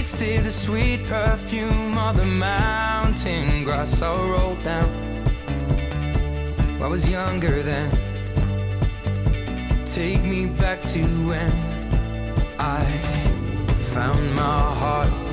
tasted the sweet perfume of the mountain grass I rolled down. I was younger then. Take me back to when I found my heart.